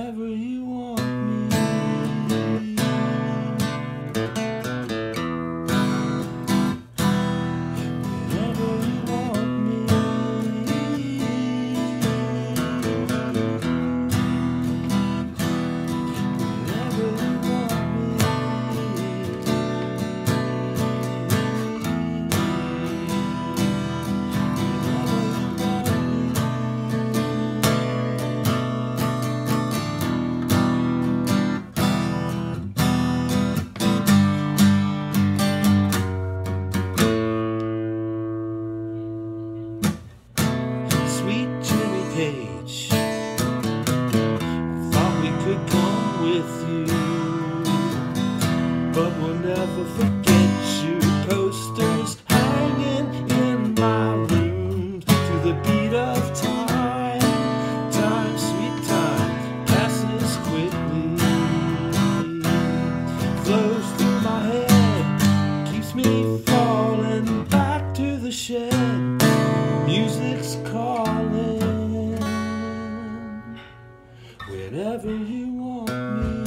whenever you want me. Whenever you want me. Whenever you want me. Sweet Jimmy Page, I thought we could come with you, but we'll never forget you. Posters hanging in my room to the beat of time. Time, sweet time, passes quickly, flows through my head, keeps me falling back to the shed. Music's calling whenever you want me.